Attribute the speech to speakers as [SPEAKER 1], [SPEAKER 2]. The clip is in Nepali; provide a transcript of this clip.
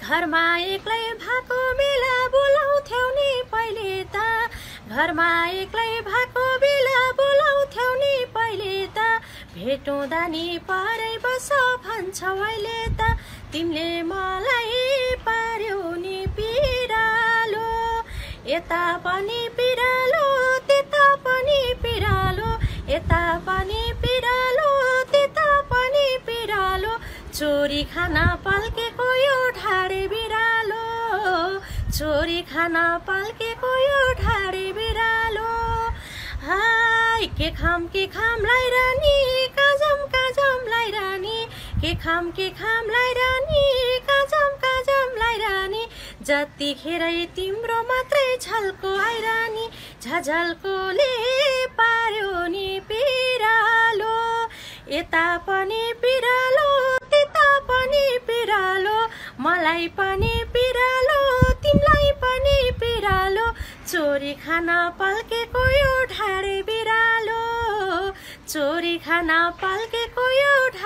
[SPEAKER 1] घरमा एक्लै भएको बेला बोलाउँथ्यौ नि पहिले त घरमा एक्लै भएको बेला बोलाउँथ्यौ नि पहिले त भेटुँदा नि परै बस भन्छौ अहिले त तिमीले मलाई पार्यौ नि पिरालो यता पनि पिरालो त्यता पनि पिरालो यता पनि पिरालो त्यता पनि पिरालो चोरी खान पल्केको यो ढाडे बिरालो चोरी खान पल्केको यो ढाडे बिरालो हाय के खाम लाइरानी काजम लाइरानी के खाम लाइरानी काजम लाइरानी जतिखेरै तिम्रो मात्रै झल्को आइरानी झझल्कोले पार्यो नि पिरालो यता पनि पिरालो त्यता पनि पिरालो मलाई पनि पिरालो तिमीलाई पनि पिरालो चोरी खान पल्केको यो ढाडे बिरालो चोरी खान पल्केको यो